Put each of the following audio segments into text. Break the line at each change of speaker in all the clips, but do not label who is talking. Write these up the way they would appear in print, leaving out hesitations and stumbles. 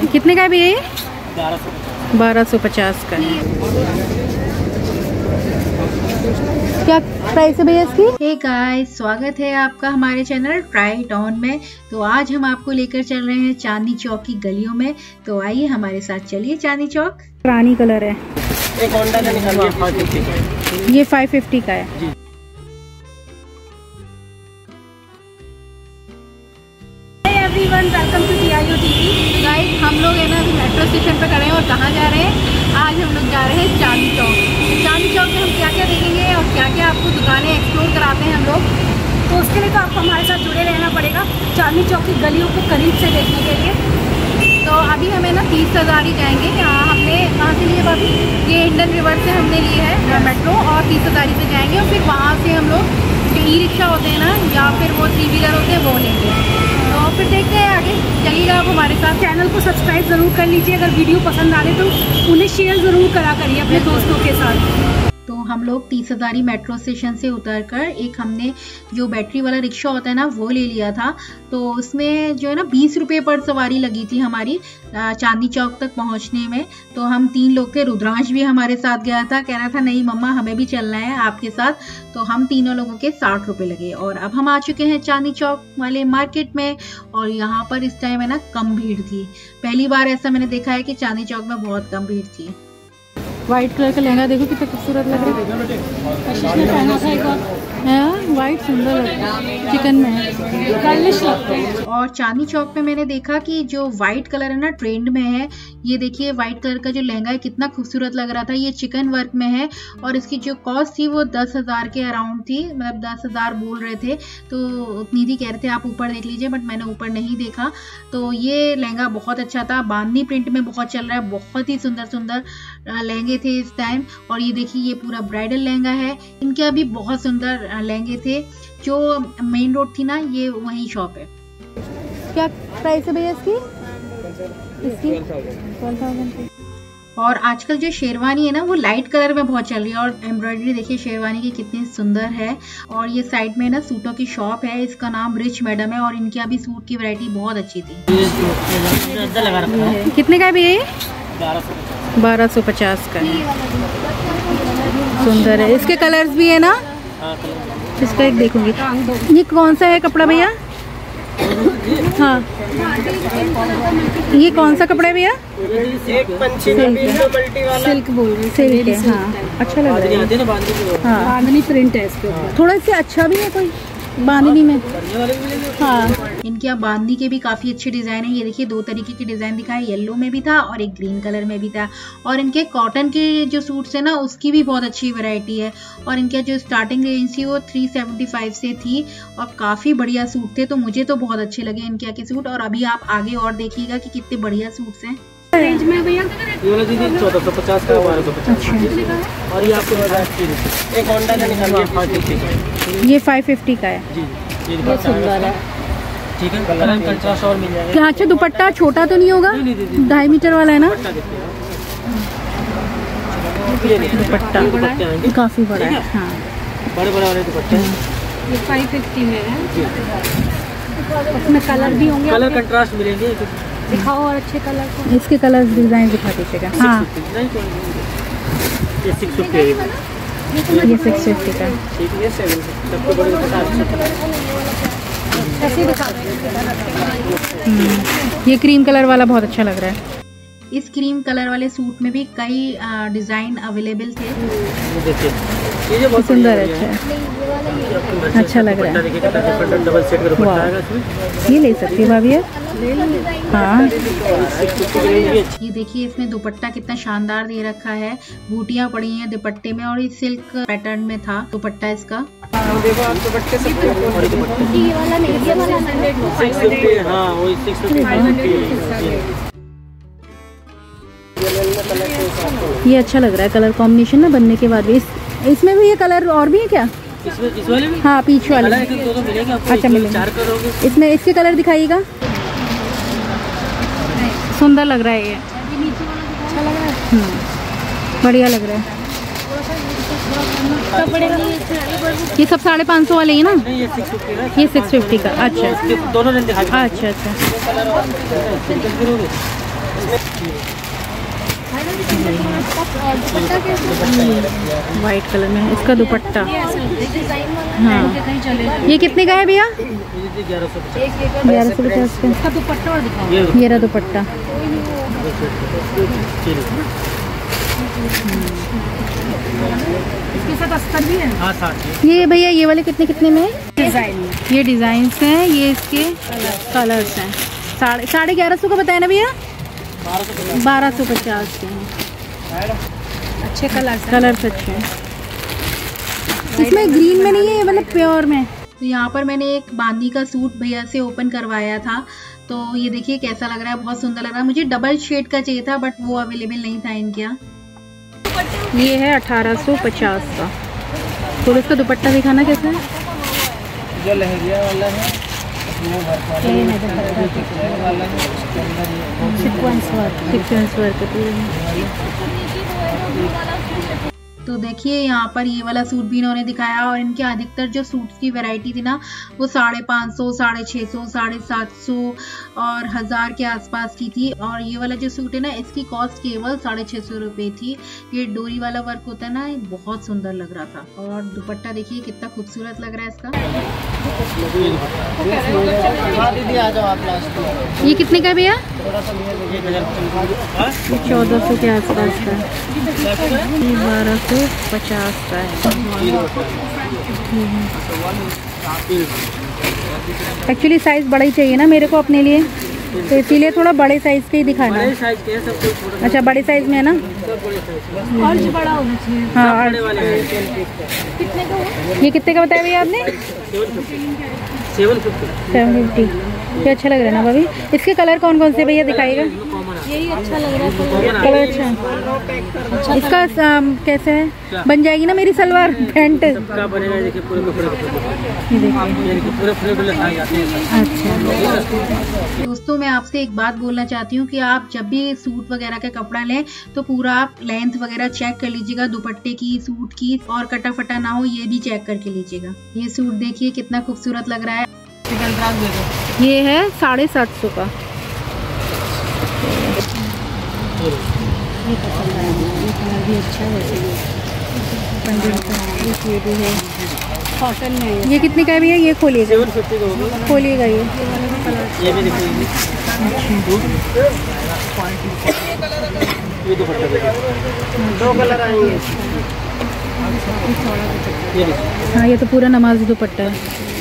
कितने का है भैया ये? 1250 का है। क्या प्राइस है भैया इसकी? हे गाइस, स्वागत है आपका हमारे चैनल ट्राई इट ऑन में। तो आज हम आपको लेकर चल रहे हैं चांदनी चौक की गलियों में। तो आइए हमारे साथ चलिए चांदनी चौक। रानी कलर है,
एक होंडा का निकाल के 550 का है।
ये 550 का है
जी।
Everyone, welcome to TIO TV। Guys, हम लोग है ना मेट्रो स्टेशन पे खड़े हैं और कहाँ जा रहे हैं? आज हम लोग जा रहे हैं चांदनी चौक। चांदनी चौक में हम क्या क्या देखेंगे और क्या क्या आपको दुकानें एक्सप्लोर कराते हैं हम लोग। तो उसके लिए तो आपको हमारे साथ जुड़े रहना पड़ेगा चांदनी चौक की गलियों को करीब से देखने के लिए। तो अभी हमें ना 30 हज़ारी जाएंगे। यहाँ हमने कहाँ से लिए बाकी? ये इंडियन रिवर से हमने लिए है मेट्रो, और 30 हज़ारी से जाएंगे और फिर वहाँ से हम लोग जो ई-रिक्शा होते हैं ना, या फिर वो 3 व्हीलर होते हैं, वो लेंगे। तो फिर देखते हैं आगे, चलिएगा आप हमारे साथ। चैनल को सब्सक्राइब ज़रूर कर लीजिए, अगर वीडियो पसंद आ रहे तो उन्हें शेयर ज़रूर करा करिए अपने दोस्तों के साथ। तो हम लोग 30 हज़ारी मेट्रो स्टेशन से उतरकर एक हमने जो बैटरी वाला रिक्शा होता है ना, वो ले लिया था। तो उसमें जो है ना 20 रुपये पर सवारी लगी थी हमारी चांदनी चौक तक पहुंचने में। तो हम 3 लोग थे, रुद्रांश भी हमारे साथ गया था, कह रहा था नहीं मम्मा हमें भी चलना है आपके साथ। तो हम तीनों लोगों के 60 रुपये लगे। और अब हम आ चुके हैं चांदनी चौक वाले मार्केट में, और यहाँ पर इस टाइम है ना कम भीड़ थी। पहली बार ऐसा मैंने देखा है कि चांदनी चौक में बहुत कम भीड़ थी। व्हाइट कलर का लहंगा देखो कितना खूबसूरत लग रहा है। आशीष ने पहना था एक बार, व्हाइट सुंदर लगता है, चिकन में है, गर्लिश लगता है। और चांदनी चौक में मैंने देखा कि जो व्हाइट कलर है ना ट्रेंड में है। ये देखिए व्हाइट कलर का जो लहंगा है कितना खूबसूरत लग रहा था। ये चिकन वर्क में है और इसकी जो कॉस्ट थी वो 10 हज़ार के अराउंड थी, मतलब 10 हज़ार बोल रहे थे। तो उतनी थी कह रहे थे, आप ऊपर देख लीजिए, बट मैंने ऊपर नहीं देखा। तो ये लहंगा बहुत अच्छा था, बांधनी प्रिंट में बहुत चल रहा है, बहुत ही सुंदर सुंदर लहंगे थे इस टाइम। और ये देखिए ये पूरा ब्राइडल लहंगा है। इनके अभी बहुत सुंदर लहंगे थे। जो मेन रोड थी ना, ये वही शॉप है। क्या प्राइस है भैया इसकी? 12,000। और आजकल जो शेरवानी है ना वो लाइट कलर में बहुत चल रही है। और एम्ब्रॉयडरी देखिए शेरवानी की कितनी सुंदर है। और ये साइड में ना सूटों की शॉप है, इसका नाम रिच मैडम है। और इनकी अभी सूट की वैरायटी बहुत अच्छी थी। कितने का है भैया? 1250 का है। सुंदर है, इसके कलर्स भी है ना। इसका एक देखूंगी। ये कौन सा है कपड़ा भैया? हाँ, ये कौन सा कपड़ा है भैया? सिल्क बोल रहे, सिल्क है। हाँ, अच्छा लग रहा है। हाँ, बांधनी प्रिंट है इसके ऊपर। थोड़ा इससे अच्छा भी है कोई बांधनी में। हाँ, इनके यहाँ बांधनी के भी काफी अच्छे डिजाइन है। ये देखिए 2 तरीके के डिजाइन दिखाए, येलो में भी था और एक ग्रीन कलर में भी था। और इनके कॉटन के जो सूट्स है ना, उसकी भी बहुत अच्छी वैरायटी है। और इनके जो स्टार्टिंग रेंज थी वो 375 से थी, और काफी बढ़िया सूट थे। तो मुझे तो बहुत अच्छे लगे इनके यहाँ के सूट। और अभी आप आगे और देखिएगा कि कितने बढ़िया सूट्स हैं। रेंज में भैया ये वाला दीदी 1450 का, 1250। और ये आपको एक होंडा का निकाल के 550 का। ये 550 का है जी। ये सुंदर है, ठीक है। कलर कंट्रास्ट और मिल जाएगा। क्या अच्छा दुपट्टा छोटा तो नहीं होगा? 2.5 मीटर वाला है ना दुपट्टा, काफी बड़ा है। हाँ, बड़े बड़े वाले दुपट्टे। ये 550 में है। उसमें कलर भी होंगे, कलर कंट्रास्ट मिलेंगे। दिखाओ और अच्छे कलर को। इसके कलर डिजाइन दिखा दीजिएगा। हाँ, ये 650 है। ये 650 का है। ठीक है, 7 सबको बड़े ऐसे दिखा। ये क्रीम कलर वाला बहुत अच्छा लग रहा है। इस क्रीम कलर वाले सूट में भी कई डिजाइन अवेलेबल थे। ये बहुत सुंदर है, अच्छा लग रहा है। डबल सेट का दुपट्टा आएगा इसमें। ये ले सकती है भाभी? हाँ, ये देखिए इसमें दुपट्टा कितना शानदार दे रखा है। बूटियां पड़ी हैं दुपट्टे में, और ये सिल्क पैटर्न में था दुपट्टा इसका। देखो आप दुपट्टे सब ये वाला नहीं, ये वाला 650। हाँ, वही 650। ये अच्छा लग रहा है कलर कॉम्बिनेशन ना बनने के बाद भी। इसमें भी ये कलर और भी है क्या? इस वाले में? हाँ, पीच वाले। अच्छा मिलेगा। इसमें इसके कलर दिखाइएगा। सुंदर लग रहा है ये, अच्छा लग रहा है। बढ़िया लग रहा है। ये सब 550 वाले ही ना? ये 650 का। अच्छा, दोनों अच्छा अच्छा। वाइट कलर में इसका दुपट्टा। हाँ, ये कितने का है भैया? 1150 का दुपट्टा। और दिखाओ, ये रहा दुपट्टा। इसके साथ अस्तर भी है। हाँ, साथ। ये भैया ये वाले कितने कितने में? डिजाइन, ये डिजाइन हैं, ये इसके कलर्स हैं। 1150 का बताया ना भैया? 1250 के हैं। अच्छे कलर्स अच्छे हैं। इसमें ग्रीन में नहीं है, मतलब प्योर में। तो यहाँ पर मैंने एक बांदी का सूट भैया से ओपन करवाया था, तो ये देखिए कैसा लग रहा है, बहुत सुंदर लग रहा है। मुझे डबल शेड का चाहिए था बट वो अवेलेबल नहीं था इनके यहाँ। ये है 1850 का। तो इसका दुपट्टा दिखाना कैसा है?
जो लहरिया वाला है
सीक्वेंस वर्क। तो देखिए यहाँ पर ये वाला सूट भी इन्होंने दिखाया, और इनके अधिकतर जो सूट्स की वैरायटी थी ना वो 550, 650, 750 और 1000 के आसपास की थी। और ये वाला जो सूट है ना इसकी कॉस्ट केवल 650 रुपये थी। ये डोरी वाला वर्क होता है ना, ये बहुत सुंदर लग रहा था। और दुपट्टा देखिए कितना खूबसूरत लग रहा है इसका। ये कितने का है भैया? 1400 के आसपास का। 1250 का है। एक्चुअली साइज बड़ा ही चाहिए ना मेरे को अपने लिए, तो इसीलिए थोड़ा बड़े साइज के ही दिखाना है। अच्छा, बड़े साइज में है ना? और बड़ा होना चाहिए। हाँ, कितने का है? ये कितने का बताया भैया आपने? 750। ये अच्छा लग रहा है ना भाभी? इसके कलर कौन कौन से भैया दिखाएगा? यही अच्छा लग रहा है कलर। अच्छा, इसका कैसे है? बन जाएगी ना मेरी सलवार पैंट? अच्छा दोस्तों, मैं आपसे एक बात बोलना चाहती हूँ कि आप जब भी सूट वगैरह का कपड़ा लें तो पूरा आप लेंथ वगैरह चेक कर लीजिएगा, दुपट्टे की, सूट की, और कटा फटा ना हो ये भी चेक करके लीजिएगा। ये सूट देखिए कितना खूबसूरत लग रहा है। ये है 750 का। ये कलर भी अच्छा है, ये भी है कॉटन में। ये कितने का है भैया? ये खोलिएगा, खोलिएगा ये भी दिखाइए। दो कलर आएंगे। हाँ, ये तो पूरा नमाज दुपट्टा है।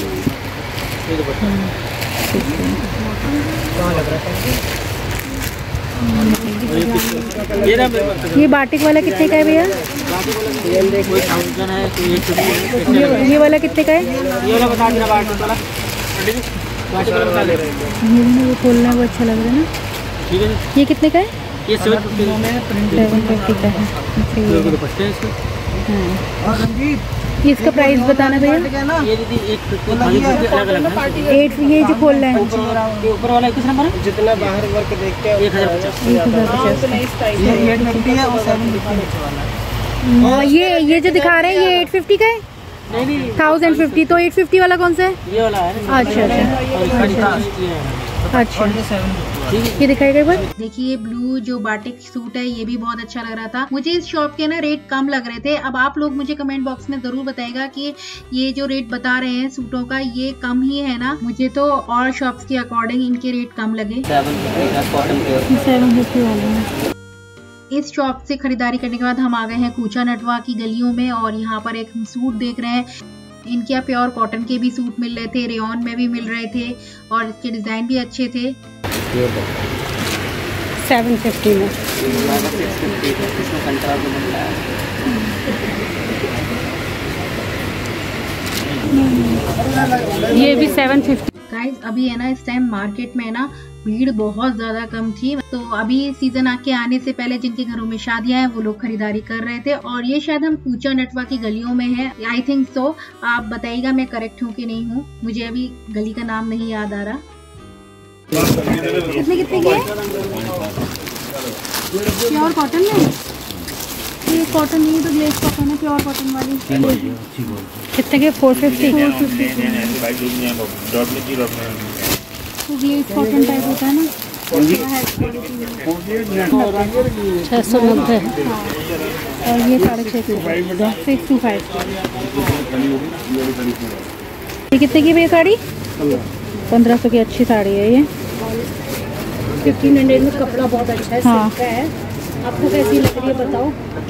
ये बाटिक वाला कितने का है भैया? ये वाला कितने का है? ये खोलना है, वो अच्छा लग रहा है ना। ये कितने का है? ये 750 का है। ये इसका प्राइस बताना भैया। ये जो खोल रहे हैं ऊपर वाला किस नंबर है?
जितना बाहर वर्क देखते हैं
1050। ये जो दिखा रहे हैं ये 850 का है? 1050। तो 850 वाला कौन सा है?
ये वाला है।
अच्छा, ये दिखाएगा एक बार। देखिए ब्लू जो बाटिक सूट है ये भी बहुत अच्छा लग रहा था। मुझे इस शॉप के ना रेट कम लग रहे थे। अब आप लोग मुझे कमेंट बॉक्स में जरूर बताएगा कि ये जो रेट बता रहे हैं सूटों का ये कम ही है ना। मुझे तो और शॉप्स के अकॉर्डिंग इनके रेट कम लगे। 750 वाले हैं। इस शॉप से खरीदारी करने के बाद हम आ गए हैं कूचा नटवा की गलियों में, और यहाँ पर एक सूट देख रहे हैं। इनके यहाँ प्योर कॉटन के भी सूट मिल रहे थे, रेयॉन में भी मिल रहे थे, और इसके डिजाइन भी अच्छे थे। 750 में ये भी 750। गाइस अभी है ना इस टाइम मार्केट में ना भीड़ बहुत ज्यादा कम थी, तो अभी सीजन आके आने से पहले जिनके घरों में शादियां हैं वो लोग खरीदारी कर रहे थे। और ये शायद हम कूचा नटवा की गलियों में है, आई थिंक सो। आप बताइएगा मैं करेक्ट हूँ कि नहीं हूँ, मुझे अभी गली का नाम नहीं याद आ रहा। कितने की है? प्योर कॉटन में ये कॉटन नहीं तो ग्लेज कॉटन है, प्योर कॉटन वाली। कितने के? 450। तो ग्लेज कॉटन टाइप होता है ना, 690 और ये 650 625। ये कितने की भैया साड़ी? 1500 की अच्छी साड़ी है ये।
1500 में कपड़ा बहुत अच्छा है,
हाँ।
सिल्क का है। आपको कैसी लग रही है बताओ?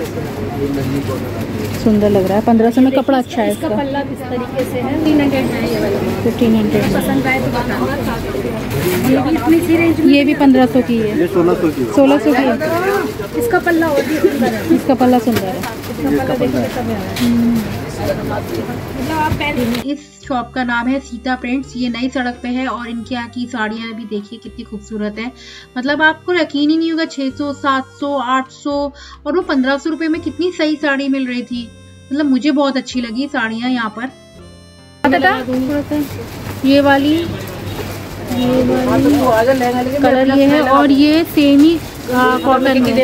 सुंदर लग रहा है। 1500 में कपड़ा अच्छा है
इसका
इसका।
पल्ला किस तरीके से है? 1500 है ये वाला।
1500
पसंद आए तो बताओ। ये भी इतनी सी रेंज में।
ये भी 1500 की है।
ये 1600 की
1600 की है।
इसका पल्ला और भी सुंदर है।
इसका पल्ला सुंदर है।
इसका पल्ला देखिए कितना प्यारा है। मतलब आप पहले
इस शॉप का नाम है सीता प्रिंट्स। ये नई सड़क पे है और इनके यहाँ की साड़ियाँ भी देखिए कितनी खूबसूरत है। मतलब आपको यकीन ही नहीं होगा 600, 700, 800 और वो 1500 रुपए में कितनी सही साड़ी मिल रही थी। मतलब मुझे बहुत अच्छी लगी साड़ियाँ यहाँ पर। ये वाली कलर ये है और ये सेम ही कॉटन में।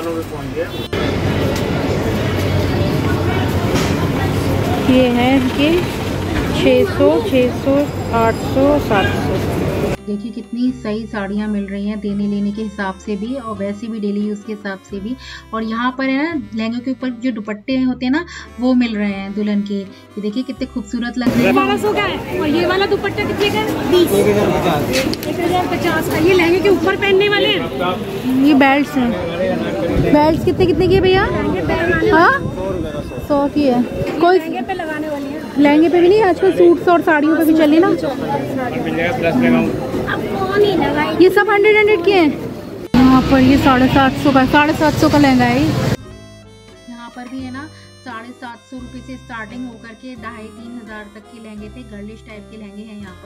ये है इनके 600, 800, 700। देखिए कितनी सही साड़ियाँ मिल रही हैं देने लेने के हिसाब से भी और वैसे भी डेली यूज़ के हिसाब से भी। और यहाँ पर है ना लहंगे के ऊपर जो दुपट्टे होते हैं ना वो मिल रहे हैं दुल्हन के। ये देखिए कितने खूबसूरत लग रहे हैं।
1200 का है और ये वाला दुपट्टा कितने का है? 1050 का। ये लहंगे के ऊपर पहनने वाले हैं।
ये बेल्ट्स हैं। बेल्ट्स कितने कितने की है भैया? हाँ 100 की है। कोई
लहंगे पे लगाने वाली है।
लहंगे पे भी नहीं, आजकल सूट्स और साड़ियों पे भी चली ना।
अब कौन ही लगाई?
ये सब 100 के हैं। यहाँ पर ये 750 का 750 का लहंगा है। यहाँ पर भी है ना 750 रुपए से स्टार्टिंग होकर के 2500-3000 हज़ार तक के लहंगे थे। गर्लिश टाइप के लहंगे हैं यहाँ पर।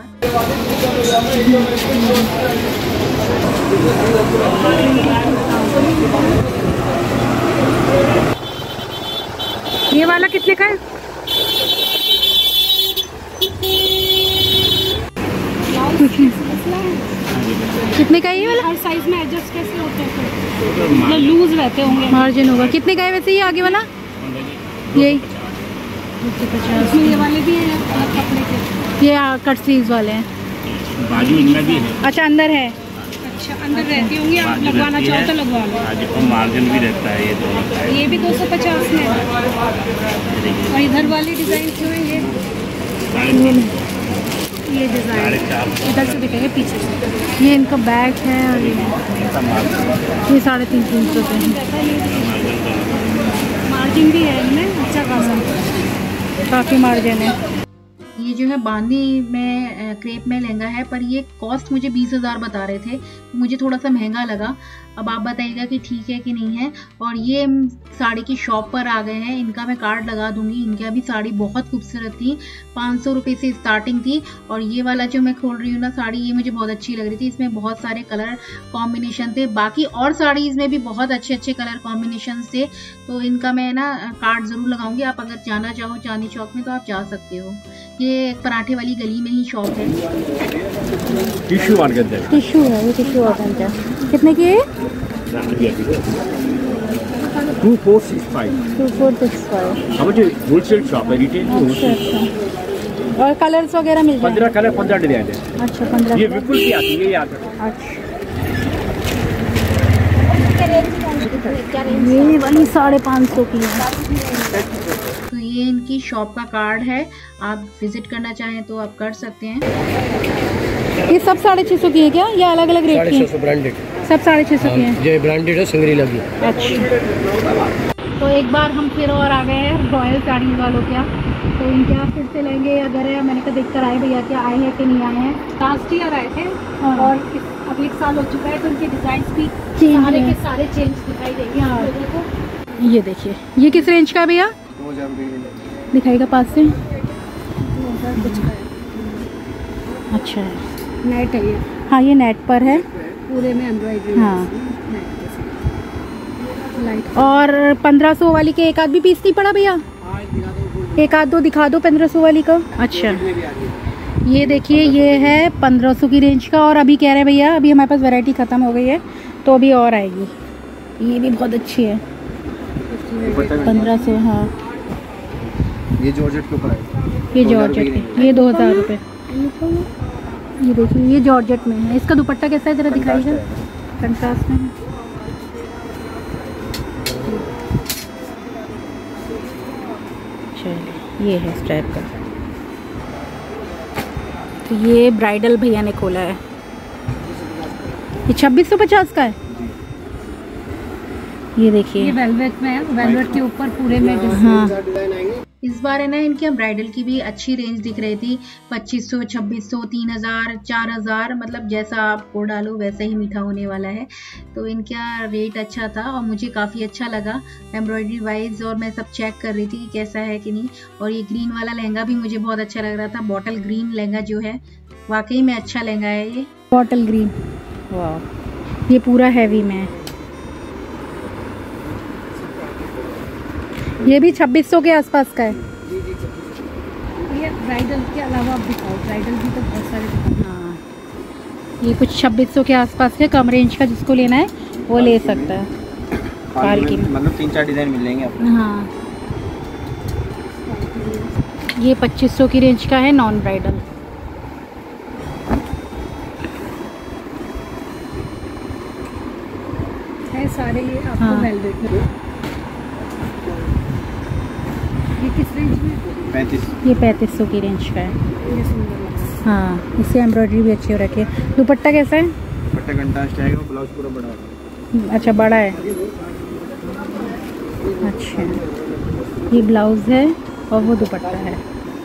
ये वाला कितने का है?
कितने का है ये वाला?
हर साइज में एडजस्ट कैसे होते हैं? मतलब लूज रहते होंगे।
मार्जिन होगा। कितने का है वैसे ये आगे वाला? यही 250।
ये वाले भी हैं कपड़े के।
ये कट स्लीव्स वाले हैं।
बाजू इनमें भी है।
अच्छा अंदर है।
अच्छा अंदर रहती होंगी। आप लगवाना चाहो तो लगवा लो।
मार्जिन भी रहता है ये दोनों का।
ये भी 250 में है। और इधर वाली डिजाइन जो है ये डिजाइन इधर से दिखेंगे पीछे से।
ये इनका बैग है और ये 350-300 का है।
मार्जिन भी है इनमें अच्छा खासा।
काफ़ी मार्जिन है। ये जो है बांदी में क्रेप में लहंगा है पर ये कॉस्ट मुझे 20,000 बता रहे थे। मुझे थोड़ा सा महंगा लगा। अब आप बताइएगा कि ठीक है कि नहीं है। और ये साड़ी की शॉप पर आ गए हैं। इनका मैं कार्ड लगा दूंगी। इनका भी साड़ी बहुत खूबसूरत थी। 500 रुपये से स्टार्टिंग थी। और ये वाला जो मैं खोल रही हूँ ना साड़ी, ये मुझे बहुत अच्छी लग रही थी। इसमें बहुत सारे कलर कॉम्बिनेशन थे। बाकी और साड़ीज़ में भी बहुत अच्छे अच्छे कलर कॉम्बिनेशन थे। तो इनका मैं ना कार्ड ज़रूर लगाऊंगी। आप अगर जाना चाहो चांदनी चौक में तो आप जा सकते हो। ये पराठे वाली गली में ही शॉप है।
टिश्यू ऑर्गेन्जा है।
टिश्यू है ये, टिश्यू ऑर्गेन्जा। कितने की है?
2465।
2465।
हमारे होलसेल शॉप है, रिटेल
अच्छा अच्छा। और कलर्स वगैरह मिल जाएंगे?
15 कलर 15 डिजाइन है।
अच्छा 15।
ये बिल्कुल की आती है, ये आता है।
अच्छा ये वाली 550 की है। तो ये इनकी शॉप का कार्ड है। आप विजिट करना चाहें तो आप कर सकते हैं। ये सब 650 की है क्या या अलग अलग रेट की?
650 ब्रांडेड।
सब 650 की है।
ये ब्रांडेड है, सिंगरीला की।
अच्छा तो एक बार हम फिर और आ गए हैं रॉयल साड़ी वालों क्या। तो इनके यहाँ फिर से लेंगे अगर है। मैंने कहा देख कर आए भैया क्या आए हैं कि नहीं आए हैं।
लास्ट ईयर आए थे
हाँ।
और अब 1 साल हो चुका है तो उनके डिजाइन भी
चेंज
सारे
है।
के सारे चेंज दिखाई देंगे
हाँ।
आप लोगों को।
ये देखिए ये किस रेंज का है भैया?
2000
दिखाएगा पास से।
2000 कुछ का है।
अच्छा है।
नेट है ये,
हाँ ये नेट पर है
पूरे में एम्ब्रॉयडरी।
हाँ।
लाइट
और 1500 वाली के एक आध भी पीस नहीं पड़ा भैया? एक आध दो दिखा दो 1500 वाली का। अच्छा ये देखिए ये है 1500 की रेंज का। और अभी कह रहे हैं भैया अभी हमारे पास वैरायटी ख़त्म हो गई है तो अभी और आएगी। ये भी बहुत अच्छी है 1500। हाँ
ये जॉर्जेट के ऊपर है।
ये जॉर्जेट है। ये 2000 रुपये। ये देखिए, ये जॉर्जेट में है। इसका दुपट्टा कैसा है, जरा दिखाइएगा। कंट्रास्ट में है। चलिए, ये है इस टाइप का। तो ये ब्राइडल भैया ने खोला है। ये 2650 का है। ये देखिए,
ये वेलवेट में है, वेलवेट के ऊपर पूरे में
हाँ।
डिजाइन आएंगे।
इस बार है ना, इनके ब्राइडल की भी अच्छी रेंज दिख रही थी। 2500, 2600, 3000, 4000, मतलब जैसा आप को डालो वैसा ही मीठा होने वाला है। तो इनका रेट अच्छा था और मुझे काफ़ी अच्छा लगा एम्ब्रॉयडरी वाइज। और मैं सब चेक कर रही थी कि कैसा है कि नहीं। और ये ग्रीन वाला लहंगा भी मुझे बहुत अच्छा लग रहा था। बॉटल ग्रीन लहंगा जो है, वाकई में अच्छा लहंगा है ये। बॉटल ग्रीन, वाह, ये पूरा हैवी में है। ये भी 2600 के आसपास का है।
ये ब्राइडल के अलावा आप दिखाओ, ब्राइडल भी तो बहुत सारे दिखाओ।
हाँ, ये कुछ 2600 के आसपास के, कम रेंज का जिसको लेना है वो ले सकता है। पार्टी में
मतलब 3-4 डिजाइन मिल जाएंगे आपको।
हाँ, ये 2500 की रेंज का है, नॉन ब्राइडल।
है सारे ये आपको
हाँ।
वेलवेट में। ये किस रेंज में?
35।
ये 3500 की रेंज का है।
ये सुंदर लग रहा है।
हाँ, इससे एम्ब्रॉयडरी भी अच्छी हो रखी है। दुपट्टा कैसा है?
दुपट्टा कंट्रास्ट आएगा, ब्लाउज पूरा बड़ा होगा।
अच्छा, बड़ा है। अच्छा, ये ब्लाउज है और वो दुपट्टा है।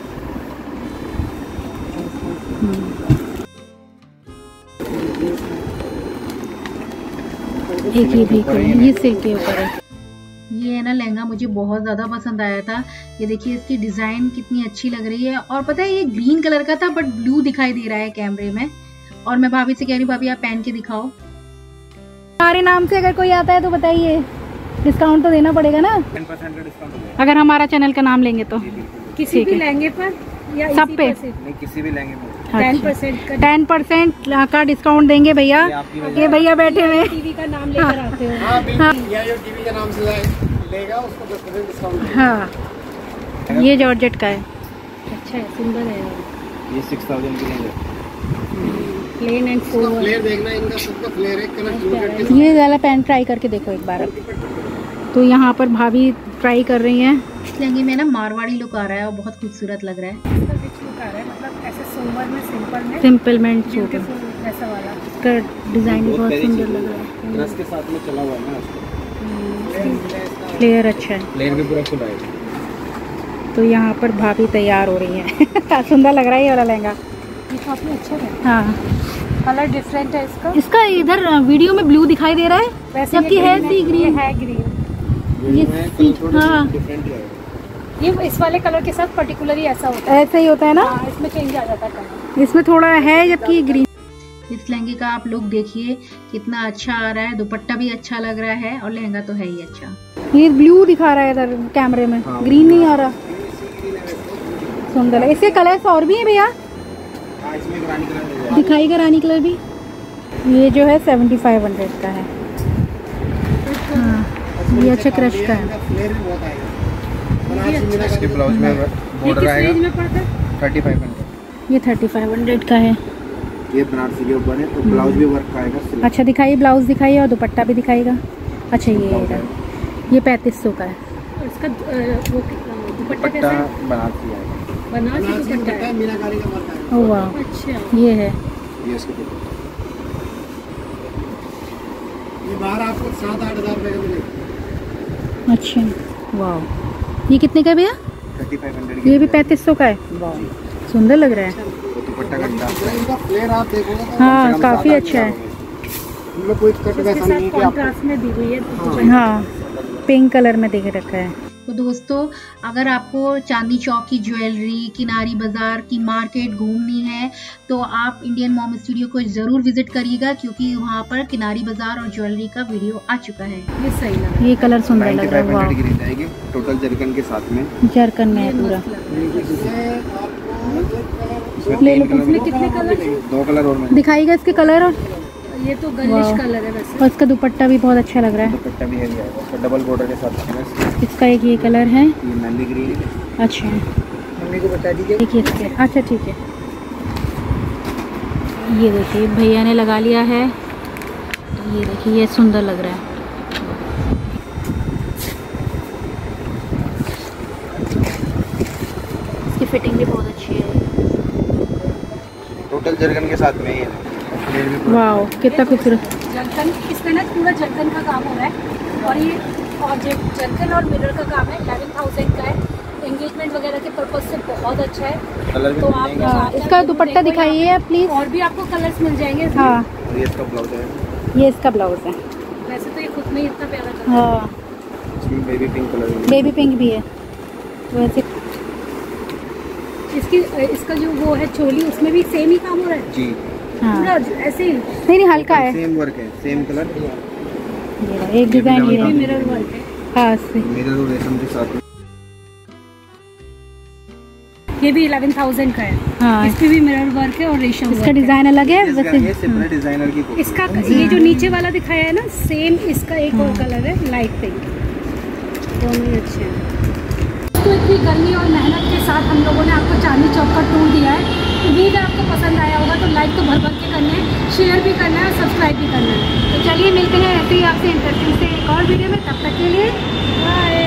एक ये भी कलर, ये सिल्क के ऊपर है। ये है ना लहंगा, मुझे बहुत ज़्यादा पसंद आया था। ये देखिए, इसकी डिज़ाइन कितनी अच्छी लग रही है। और पता है, ये ग्रीन कलर का था बट ब्लू दिखाई दे रहा है कैमरे में। और मैं भाभी से कह रही हूँ, भाभी आप पहन के दिखाओ। हमारे नाम से अगर कोई आता है तो बताइए, डिस्काउंट तो देना पड़ेगा ना,
10% का डिस्काउंट होगा।
अगर हमारा चैनल का नाम लेंगे तो।
किसी
ठीक
भी
है।
लहंगे पर या
सब
इसी
पे?
पर सिर्फ?
नहीं, किसी भी लेंगे में
10% का
10% का डिस्काउंट देंगे भैया।
ये आपकी वजह
ये भैया बैठे हुए।
टीवी का नाम लेकर आते हो।
हाँ।
जो टीवी का नाम से लेगा उसको 10% डिस्काउंट।
हाँ, ये जॉर्जेट का है।
अच्छा है, सुंदर है।
ये 6000 की लेंगे।
Plane and four.
फ्लेयर देखना, इनका सबका फ्लेयर है, कलर जॉर्जेट के।
ये वाला पैंट ट्राई करके देखो एक बार आप। तो यहाँ पर भाभी ट्राई कर रही हैं। इस लहंगे में ना मारवाड़ी लुक आ रहा है और बहुत खूबसूरत लग रहा है।
इसका रिच लुक आ रहा है, मतलब ऐसे सोवर में, सिंपल में,
सिंपल में सूट है।
ब्यूटीफुल वैसा वाला।
इसका डिजाइन भी बहुत सुंदर लग रहा है।
ड्रेस के साथ में चला हुआ है ना उसको।
फ्लेयर अच्छा है।
फ्लेयर भी पूरा फुल आएगा।
तो यहाँ पर भाभी तैयार हो रही हैं। सुंदर लग रहा है ये वाला लहंगा।
ये काफी अच्छा है,
हाँ,
कलर डिफरेंट है इसका।
इसका इधर वीडियो में ब्लू दिखाई दे रहा है,
वैसे
जबकि है सी ग्रीन।
है ग्रीन।
ये हाँ,
डिफरेंट ही आएगा।
ये इस वाले कलर के साथ पर्टिकुलरली ऐसा होता है।
ऐसा ही होता है ना।
हाँ, इसमें चेंज आ जाता है कलर।
इसमें थोड़ा है, जबकि ग्रीन। इस लहंगे का आप लोग देखिए कितना अच्छा आ रहा है। दुपट्टा भी अच्छा लग रहा है और लहंगा तो है ही अच्छा। ये ब्लू दिखा रहा है इधर कैमरे में, ग्रीन नहीं आ रहा। सुंदर है। इसके कलर्स और भी है भैया,
हाँ, इसमें एक रानी कलर मिल जाएगा।
दिखाएगा रानी कलर भी। ये जो है 7500 का है। हाँ, ये अच्छा क्रश का है।
फ्लेयर भी बहुत आएगा। इसके ब्लाउज में
ये
बॉर्डर
किस
आएगा
रेंज में पड़ता है?
3500।
ये 3500 का है।
ये बनारसी के ऊपर है, तो ब्लाउज भी वर्क का आएगा। सिल्क।
अच्छा, दिखाइए ब्लाउज दिखाइए और दुपट्टा भी दिखाएगा। अच्छा, ये 3500 का है।
और इसका वो दुपट्टा कैसा
दुपट्टा
है?
बनारसी आएगा।
बनारसी दुपट्टा है।
मीनाकारी का वर्क आएगा।
ओह वाह,
अच्छा,
ये है।
ये इसके दुपट्टा। ये बाहर आपको 7-8 हज़ार रुपए का मिलेगा।
अच्छा, वाह। ये कितने का है भैया?
3500।
ये भी 3500 का है। वाह, सुंदर लग रहा है।
तो दुपट्टा का डार्क है। इनका फ्लेयर आप देखोगे तो
हाँ,
कम से कम
काफी
7-8
अच्छा है।
हज़ार होंगे। इनमें कोई कट
इसके
वैसा नहीं
साथ
है कि आप
कॉन्ट्रास्ट में दी हुई है।
हाँ, पिंक कलर में देख रखा है। तो दोस्तों, अगर आपको चांदनी चौक की ज्वेलरी, किनारी बाजार की मार्केट घूमनी है तो आप इंडियन मॉम स्टूडियो को जरूर विजिट करिएगा, क्योंकि वहाँ पर किनारी बाजार और ज्वेलरी का वीडियो आ चुका है।
ये सही लग रहा
ये कलर सुंदर लग रहा है।
9500
वाह,
की रेंज आएगी टोटल जरकन के साथ में।
जरकन में है
है।
पूरा।
मस्त लग रहा है।
इसमें
ले लो,
3 कलर
इसमें कितने कलर हैं?
2 कलर और में
दिखाइएगा इसके कलर। और
ये तो गर्लिश कलर है वैसे।
और इसका दुपट्टा भी बहुत अच्छा लग रहा है।
दुपट्टा भी हैवी आएगा, उसका डबल बॉर्डर के साथ है।
इसका एक ये कलर है।
ये मेहंदी ग्रीन।
अच्छा,
मम्मी को बता दीजिए।
देखिए इसके। अच्छा, ठीक है। ये देखिए भैया ने लगा लिया है, ये देखिए ये सुंदर लग रहा है। इसकी फिटिंग भी बहुत अच्छी है।
टोटल जर्गन के साथ में ये
वाओ कितना खूबसूरत।
जर्कन, इसमें ना पूरा जर्कन का काम हो रहा है और ये ऑब्जेक्ट जर्कन और मिरर का काम है। 11,000 का है। एंगेजमेंट वगैरह के पर्पज से बहुत अच्छा है।
कलर भी
तो आप
इसका दुपट्टा दिखाइए आप प्लीज।
और भी आपको कलर्स मिल जाएंगे इसमें।
हाँ
ये इसका ब्लाउज है।
ये इसका ब्लाउज है।
वैसे तो ये खुद में ही इतना प्यारा कलर है।
हाँ
इसमें बेबी पिंक कलर है।
बेबी पिंक भी है वैसे।
इसका जो वो है चोली, उसमें भी सेम ही काम हो रहा है
जी
हाँ
पूरा ऐसे ही।
नहीं हल्का है।
सेम वर्क है, सेम कलर।
ये एक डिजाइन ये
ये
है।
मिरर वर्क है।
हाँ से
मिरर और रेशम के साथ में।
ये भी 11,000 का है।
हाँ
इस पे भी मिरर वर्क है और रेशम
इसका
वर्क है।
डिजाइन अलग है
ये
वैसे।
सेपरेट डिजाइनर की कॉपी
इसका ये जो नीचे वाला दिखाया है ना, सेम इसका एक और कलर है लाइट पिंक। दोनों ही अच्छे हैं। तो इतनी गर्मी और मेहनत के साथ हम लोगों ने आपको चांदनी चौक का टूर दिया है। उम्मीद है आपको पसंद आया होगा। तो लाइक तो भर भर के करना है, शेयर भी करना है और सब्सक्राइब भी करना है।
तो चलिए मिलते हैं ऐसे ही आपसे इंटरेस्टिंग से एक और वीडियो में। तब तक के लिए
बाय।